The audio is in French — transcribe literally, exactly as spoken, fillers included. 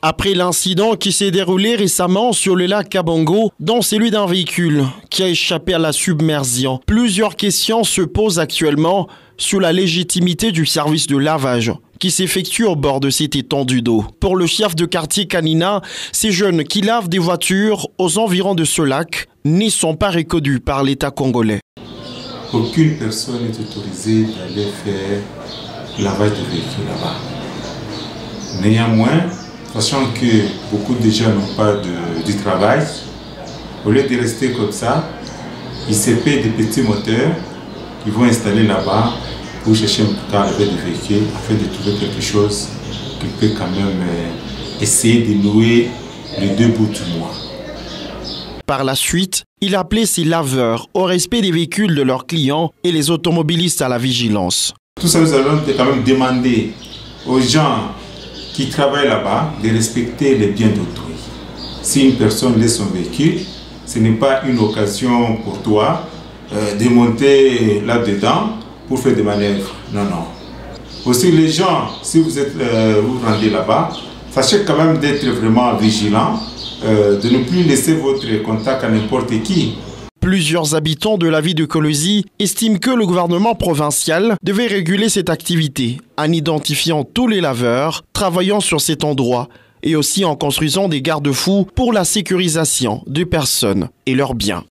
Après l'incident qui s'est déroulé récemment sur le lac Kabango, dont celui d'un véhicule qui a échappé à la submersion, plusieurs questions se posent actuellement sur la légitimité du service de lavage qui s'effectue au bord de cette étendue d'eau. Pour le chef de quartier Kanina, ces jeunes qui lavent des voitures aux environs de ce lac n'y sont pas reconnus par l'État congolais. Aucune personne n'est autorisée d'aller faire lavage de véhicules là-bas. Néanmoins, sachant que beaucoup de gens n'ont pas de, de travail, au lieu de rester comme ça, ils se paient des petits moteurs qu'ils vont installer là-bas pour chercher un peu à laver des véhicules afin de trouver quelque chose qui peut quand même euh, essayer de nouer les deux bouts du mois. Par la suite, il appelait ces laveurs au respect des véhicules de leurs clients et les automobilistes à la vigilance. Tout ça, nous allons quand même demander aux gens qui travaillent là-bas de respecter les biens d'autrui. Si une personne laisse son véhicule, ce n'est pas une occasion pour toi euh, de monter là-dedans pour faire des manœuvres. Non, non. Aussi les gens, si vous êtes, euh, vous rendez là-bas, sachez quand même d'être vraiment vigilant, euh, de ne plus laisser votre contact à n'importe qui. Plusieurs habitants de la ville de Kolwezi estiment que le gouvernement provincial devait réguler cette activité en identifiant tous les laveurs travaillant sur cet endroit et aussi en construisant des garde-fous pour la sécurisation des personnes et leurs biens.